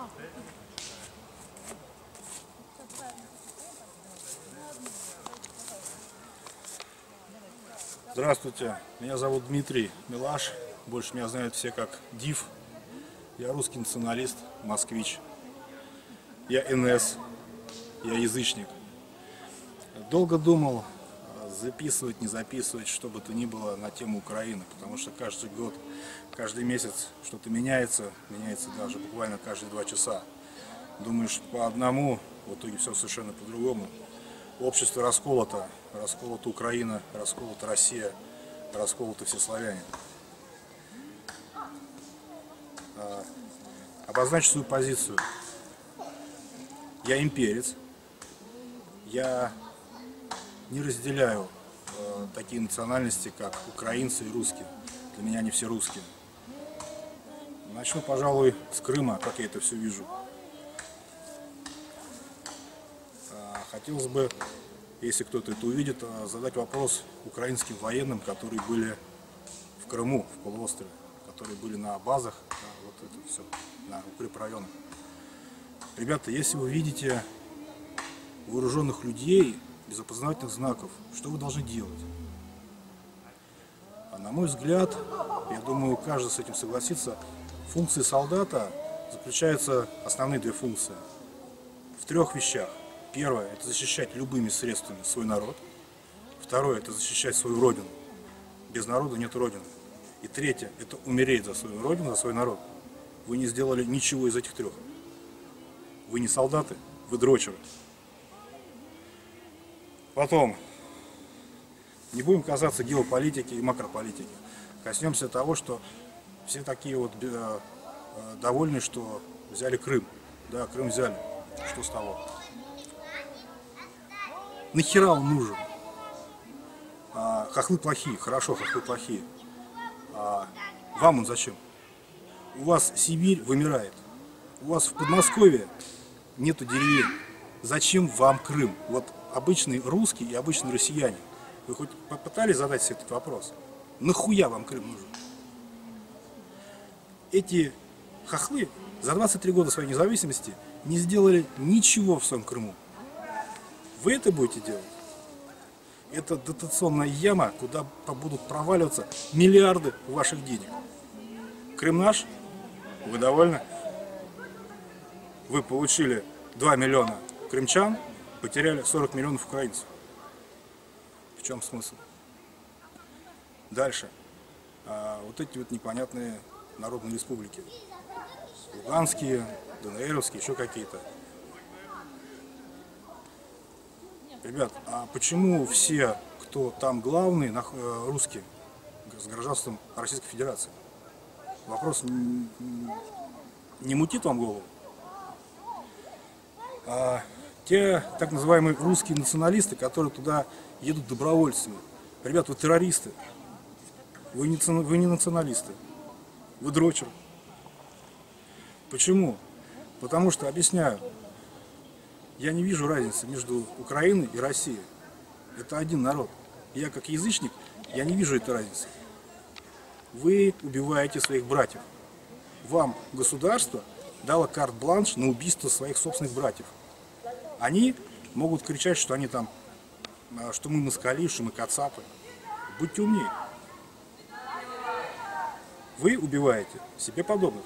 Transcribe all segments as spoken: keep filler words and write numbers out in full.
Здравствуйте, меня зовут Дмитрий Милаш, больше меня знают все как Див. Я русский националист, москвич. Я эн эс, я язычник. Долго думал, записывать, не записывать, что бы то ни было на тему Украины, потому что каждый год, каждый месяц что-то меняется, меняется даже буквально каждые два часа. Думаешь по одному, в итоге все совершенно по-другому. Общество расколото, расколота Украина, расколота Россия, расколоты все славяне. Обозначу свою позицию. Я имперец, я не разделяю э, такие национальности, как украинцы и русские. Для меня они все русские. Начну, пожалуй, с Крыма, как я это все вижу. Хотелось бы, если кто-то это увидит, задать вопрос украинским военным, которые были в Крыму, в полуострове, которые были на базах, вот это все, на укрепрайонах. Ребята, если вы видите вооруженных людей без опознавательных знаков, что вы должны делать? А на мой взгляд, я думаю, каждый с этим согласится, функции солдата заключаются, основные две функции, в трех вещах. Первое – это защищать любыми средствами свой народ. Второе – это защищать свою родину. Без народа нет родины. И третье – это умереть за свою родину, за свой народ. Вы не сделали ничего из этих трех. Вы не солдаты, вы дрочеры. Потом, не будем касаться геополитики и макрополитики. Коснемся того, что все такие вот довольны, что взяли Крым. Да, Крым взяли. Что с того? Нахера он нужен? А, хохлы плохие, хорошо, хохлы плохие. А, вам он зачем? У вас Сибирь вымирает. У вас в Подмосковье нету деревень. Зачем вам Крым? Вот обычный русский и обычный россияне. Вы хоть попытались задать себе этот вопрос? Нахуя вам Крым нужен? Эти хохлы за двадцать три года своей независимости не сделали ничего в своем Крыму. Вы это будете делать? Это дотационная яма, куда будут проваливаться миллиарды ваших денег. Крым наш? Вы довольны? Вы получили два миллиона крымчан, потеряли сорок миллионов украинцев. В чем смысл? Дальше. А, вот эти вот непонятные народные республики. Луганские, ДНРовские, еще какие-то. Ребят, а почему все, кто там главный, русские, с гражданством Российской Федерации? Вопрос не мутит вам голову? А те так называемые русские националисты, которые туда едут добровольцами. Ребят, вы террористы. Вы не, вы не националисты. Вы дрочеры. Почему? Потому что, объясняю, я не вижу разницы между Украиной и Россией. Это один народ. Я как язычник, я не вижу этой разницы. Вы убиваете своих братьев. Вам государство дало карт-бланш на убийство своих собственных братьев. Они могут кричать, что они там, что мы москали, что мы кацапы. Будьте умнее. Вы убиваете себе подобных.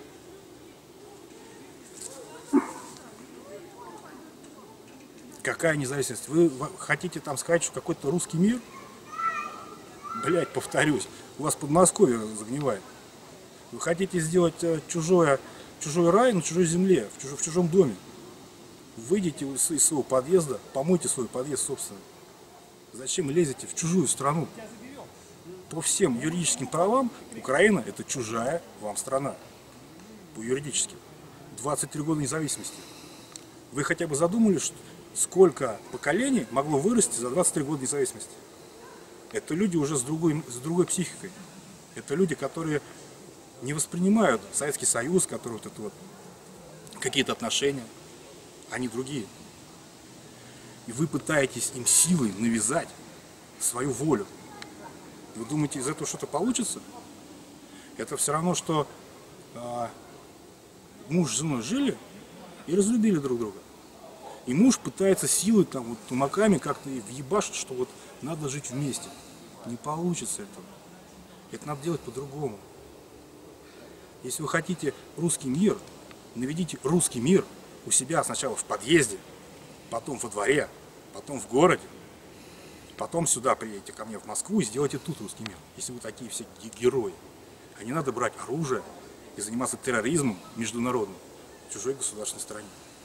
Какая независимость? Вы хотите там сказать, что какой-то русский мир? Блять, повторюсь, у вас Подмосковье загнивает. Вы хотите сделать чужое, чужой рай на чужой земле, в, чуж, в чужом доме. Выйдите из, из своего подъезда, помойте свой подъезд собственный. Зачем лезете в чужую страну? По всем юридическим правам Украина это чужая вам страна. По юридическим. двадцать три года независимости. Вы хотя бы задумались, что сколько поколений могло вырасти за двадцать три года независимости? Это люди уже с другой, с другой психикой. Это люди, которые не воспринимают Советский Союз, который вот это вот, какие-то отношения. Они другие. И вы пытаетесь им силой навязать свою волю. Вы думаете, из этого что-то получится? Это все равно, что э, муж с женой жили и разлюбили друг друга. И муж пытается силой, там, вот, тумаками как-то въебашить, что вот надо жить вместе. Не получится этого. Это надо делать по-другому. Если вы хотите русский мир, наведите русский мир у себя сначала в подъезде, потом во дворе, потом в городе, потом сюда приедете ко мне в Москву и сделайте тут русский мир. Если вы такие все герои. А не надо брать оружие и заниматься терроризмом международным в чужой государственной стране.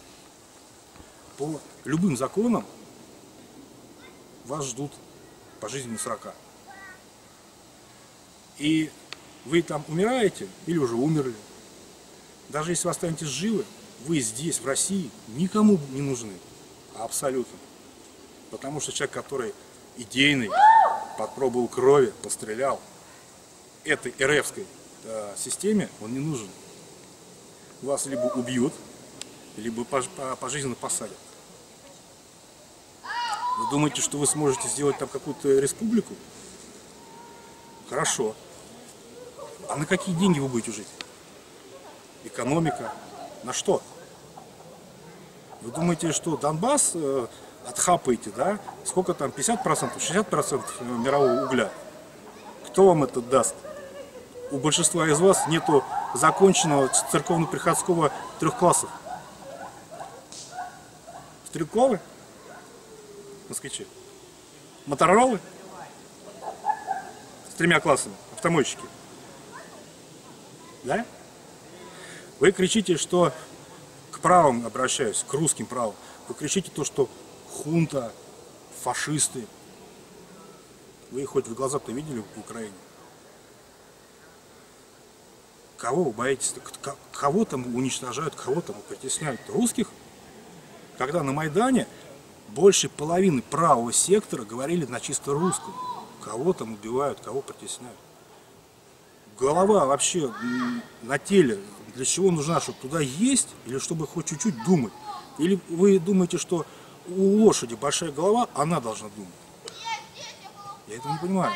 По любым законам вас ждут пожизненные срока. И вы там умираете или уже умерли. Даже если вы останетесь живы, вы здесь, в России, никому не нужны. Абсолютно. Потому что человек, который идейный, попробовал крови, пострелял, этой РФской э, системе он не нужен. Вас либо убьют, либо пожизненно посадят. Вы думаете, что вы сможете сделать там какую-то республику? Хорошо. А на какие деньги вы будете жить? Экономика? На что? Вы думаете, что Донбасс э, отхапаете, да? Сколько там, пятьдесят процентов, шестьдесят процентов мирового угля? Кто вам это даст? У большинства из вас нету законченного церковно-приходского трех классов. Стрелковы? Москвичи. Мотороллы? С тремя классами. Автомойщики. Да? Вы кричите, что к правым обращаюсь, к русским правым. Вы кричите то, что хунта, фашисты. Вы их хоть в глаза-то видели в Украине? Кого вы боитесь? Кого там уничтожают, кого там притесняют? Русских? Когда на Майдане больше половины правого сектора говорили на чисто русском. Кого там убивают, кого притесняют? Голова вообще на теле для чего нужна? Чтобы туда есть или чтобы хоть чуть-чуть думать? Или вы думаете, что у лошади большая голова, она должна думать? Я это не понимаю.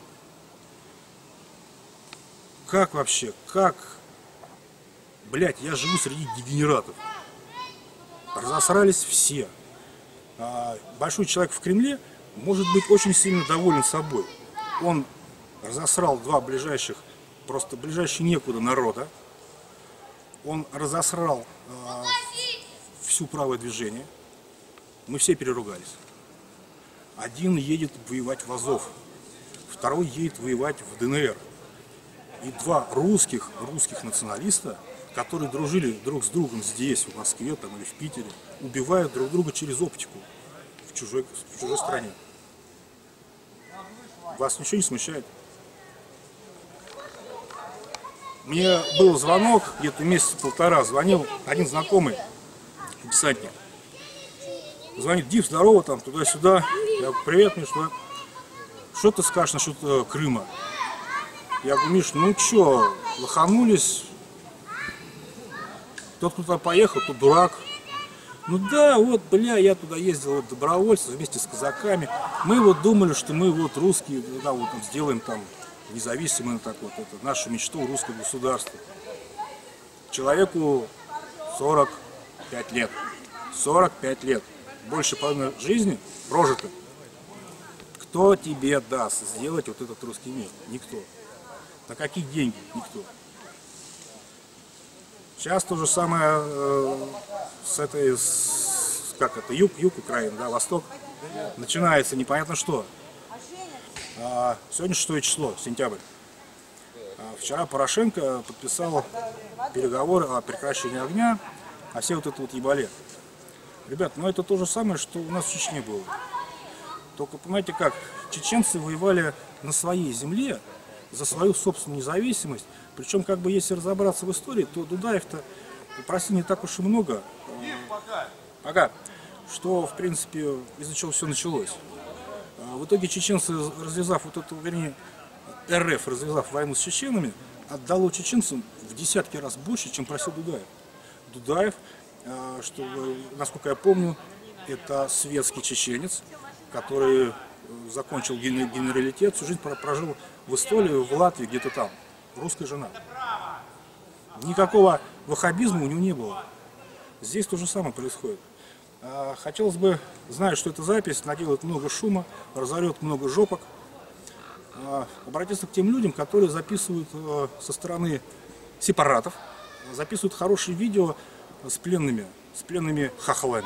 Как вообще? Как? Блять, я живу среди дегенератов. Разосрались все. А большой человек в Кремле может быть очень сильно доволен собой. Он разосрал два ближайших, просто ближайшие некуда народа. Он разосрал а, всю правое движение. Мы все переругались. Один едет воевать в Азов, второй едет воевать в ДНР. И два русских, русских националиста, которые дружили друг с другом здесь, в Москве там, или в Питере, убивают друг друга через оптику в чужой, в чужой стране. Вас ничего не смущает? Мне был звонок, где-то месяц-полтора, звонил один знакомый, десантник. Звонит: Див, здорово, там, туда-сюда. Я говорю: привет, Миш, что, что ты скажешь насчет э, Крыма? Я говорю: Миш, ну чё, лоханулись. Тот, кто туда поехал, тот дурак. Ну да, вот, бля, я туда ездил вот, добровольцем вместе с казаками. Мы вот думали, что мы вот русские, да, вот там, сделаем там независимое, так вот, это, нашу мечту русского государства. Человеку сорок пять лет. сорок пять лет. Больше половины жизни прожито. Кто тебе даст сделать вот этот русский мир? Никто. На каких деньги? Никто. Сейчас то же самое э, с этой, с, как это, юг, юг Украины, да, восток. Начинается непонятно что. А, сегодня шестое число, сентябрь. А вчера Порошенко подписал переговоры о прекращении огня, о всей вот этой вот ебале. Ребят, ну это то же самое, что у нас в Чечне было. Только, понимаете как, чеченцы воевали на своей земле за свою собственную независимость. Причем, как бы, если разобраться в истории, то Дудаев-то просил не так уж и много. Пока. Что, в принципе, из-за чего все началось. В итоге чеченцы, развязав вот эту, вернее, РФ, развязав войну с чеченами, отдало чеченцам в десятки раз больше, чем просил Дудаев. Дудаев, что, насколько я помню, это светский чеченец, который закончил генералитет, всю жизнь прожил в Эстонии, в Латвии, где-то там. Русская жена. Никакого ваххабизма у него не было. Здесь то же самое происходит. Хотелось бы знать, что эта запись наделает много шума, разорет много жопок. Обратиться к тем людям, которые записывают со стороны сепаратов, записывают хорошие видео с пленными, с пленными хохлами.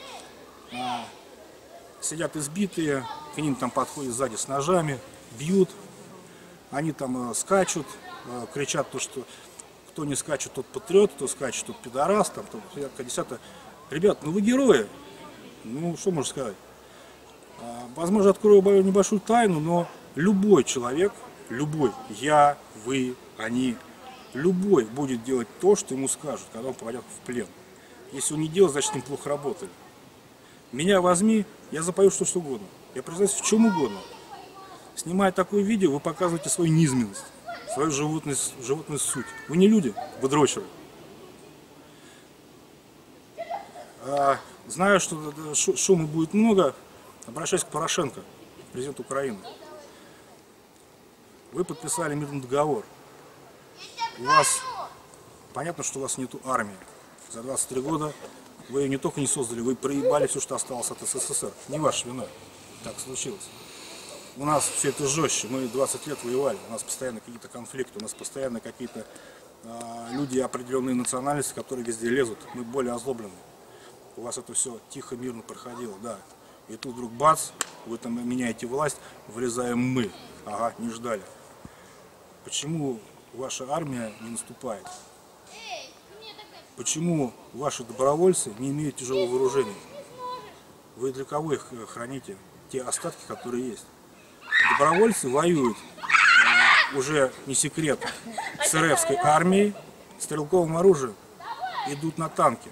Сидят избитые, к ним там подходят сзади с ножами, бьют, они там скачут, кричат то, что кто не скачет, тот патриот, кто скачет, тот пидорас, там, то, десятое. Ребят, ну вы герои, ну что можно сказать. Возможно, открою небольшую тайну, но любой человек, любой, я, вы, они, любой будет делать то, что ему скажут, когда он попадет в плен. Если он не делает, значит, им плохо работали. Меня возьми, я запою что, что угодно. Я признаюсь в чем угодно. Снимая такое видео, вы показываете свою низменность, свою животную, животную суть. Вы не люди, вы дрочеры. А, знаю, что шума будет много. Обращаюсь к Порошенко, президенту Украины. Вы подписали мирный договор. У вас, понятно, что у вас нету армии. За двадцать три года вы ее не только не создали, вы проебали все, что осталось от СССР. Не ваша вина. Так случилось. У нас все это жестче. Мы двадцать лет воевали. У нас постоянно какие-то конфликты. У нас постоянно какие-то э, люди определенные национальности, которые везде лезут. Мы более озлоблены. У вас это все тихо, мирно проходило, да. И тут вдруг бац, вы там меняете власть, вылезаем мы. Ага, не ждали. Почему ваша армия не наступает? Почему ваши добровольцы не имеют тяжелого вооружения? Вы для кого их храните? Те остатки, которые есть. Добровольцы воюют, э, уже не секрет, с РФской армией, стрелковым оружием, идут на танки.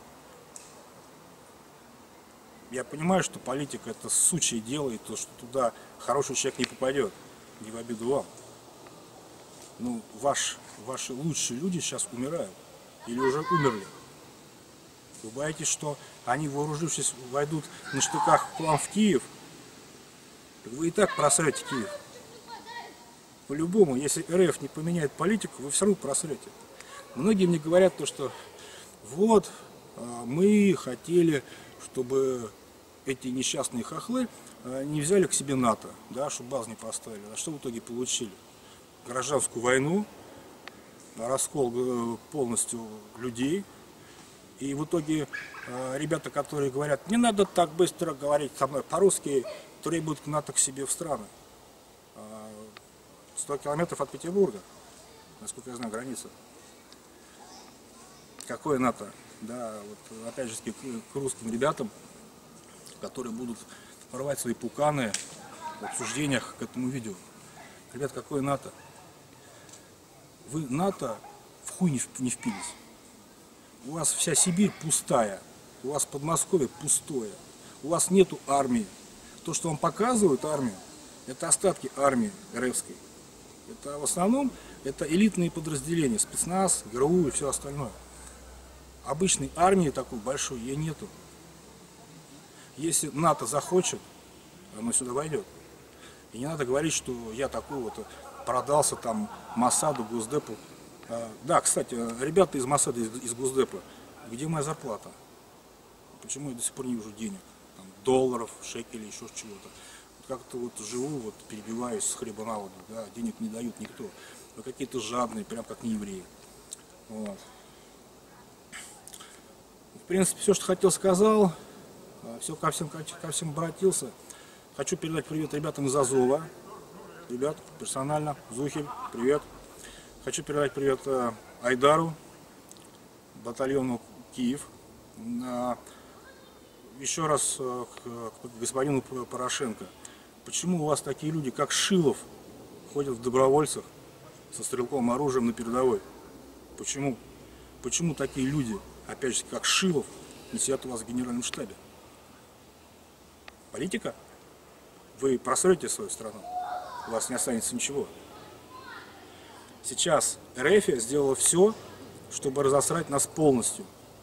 Я понимаю, что политика это сучье дело, и то, что туда хороший человек не попадет, не в обиду вам. Ну, ваш, ваши лучшие люди сейчас умирают, или уже умерли. Вы боитесь, что они, вооружившись, войдут на штыках к вам в Киев? Вы и так просрете Киев. По-любому, если РФ не поменяет политику, вы все равно просрете. Многие мне говорят, то, что вот, мы хотели, чтобы эти несчастные хохлы не взяли к себе НАТО, да, чтобы баз не поставили. А что в итоге получили? Гражданскую войну, раскол полностью людей. И в итоге ребята, которые говорят, не надо так быстро говорить со мной по-русски, требуют НАТО к себе в страны. сто километров от Петербурга, насколько я знаю, граница. Какое НАТО? Да, вот опять же к русским ребятам, которые будут порвать свои пуканы в обсуждениях к этому видео. Ребят, какое НАТО? Вы НАТО в хуй не впились. У вас вся Сибирь пустая, у вас Подмосковье пустое, у вас нету армии. То, что вам показывают армию, это остатки армии РФской. Это в основном это элитные подразделения, спецназ, ГРУ и все остальное. Обычной армии такой большой ей нету. Если НАТО захочет, оно сюда войдет. И не надо говорить, что я такой вот продался там Моссаду, Госдепу. Да, кстати, ребята из Моссада, из Госдепа, где моя зарплата? Почему я до сих пор не вижу денег? Там, долларов, шекелей, еще чего-то. Вот как-то вот живу, вот перебиваюсь с хлеба на воду, да, денег не дают никто. Вы какие-то жадные, прям как не евреи. Вот. В принципе, все, что хотел, сказал. Все ко всем, ко всем обратился. Хочу передать привет ребятам из Азова. Ребят, персонально, Зухель, привет. Хочу передать привет Айдару, батальону Киев. Еще раз к господину Порошенко. Почему у вас такие люди, как Шилов, ходят в добровольцах со стрелковым оружием на передовой? Почему? Почему такие люди, опять же, как Шилов, не сидят у вас в генеральном штабе? Политика? Вы просрете свою страну, у вас не останется ничего. Сейчас РФ сделала все, чтобы разосрать нас полностью.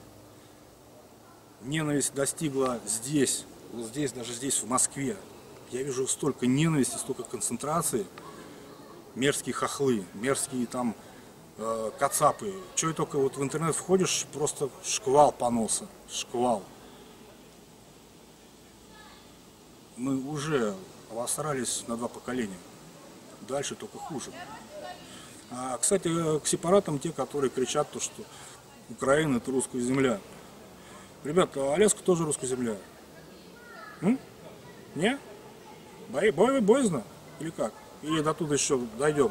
Ненависть достигла здесь, вот здесь, даже здесь, в Москве. Я вижу столько ненависти, столько концентрации. Мерзкие хохлы, мерзкие там э, кацапы. Чего только вот в интернет входишь, просто шквал поноса, шквал. Мы уже обосрались на два поколения. Дальше только хуже. А, кстати, к сепаратам, те, которые кричат, то, что Украина — это русская земля. Ребята, Аляска тоже русская земля. М? Не? Бой, бой, боязно? Или как? Или до туда еще дойдем?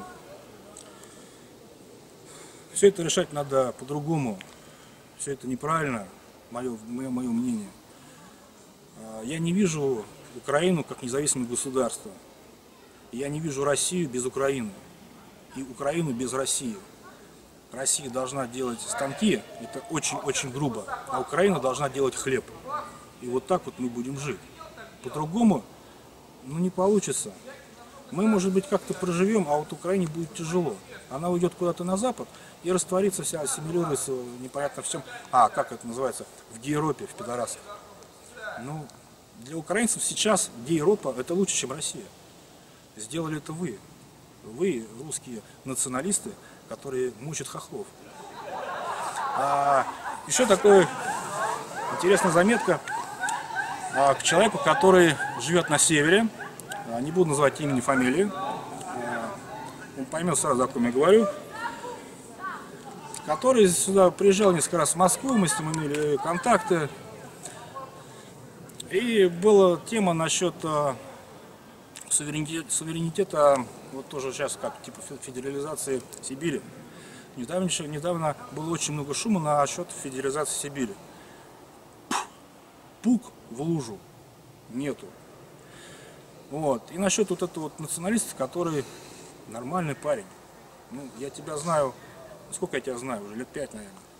Все это решать надо по-другому. Все это неправильно, мое, мое, мое мнение. Я не вижу Украину как независимое государство. Я не вижу Россию без Украины. И Украину без России. Россия должна делать станки, это очень-очень грубо. А Украина должна делать хлеб. И вот так вот мы будем жить. По-другому, ну, не получится. Мы, может быть, как-то проживем, а вот Украине будет тяжело. Она уйдет куда-то на запад и растворится вся, ассимилируется непонятно в чем. А, как это называется? В Гейропе, в пидорасах. Ну, для украинцев сейчас Гейропа — это лучше, чем Россия. Сделали это вы. Вы, русские националисты, которые мучат хохлов. А, еще такая интересная заметка а, к человеку, который живет на севере. А, не буду называть имени, фамилии. А, он поймет сразу, о ком я говорю. Который сюда приезжал несколько раз в Москву, мы с ним имели контакты. И была тема насчет а, суверенитета, суверенитета, вот тоже сейчас как типа федерализации Сибири. Недавно, недавно было очень много шума насчет федерализации Сибири. Пук в лужу нету. Вот. И насчет вот этого вот националиста, который нормальный парень. Ну, я тебя знаю, сколько я тебя знаю, уже лет пять, наверное.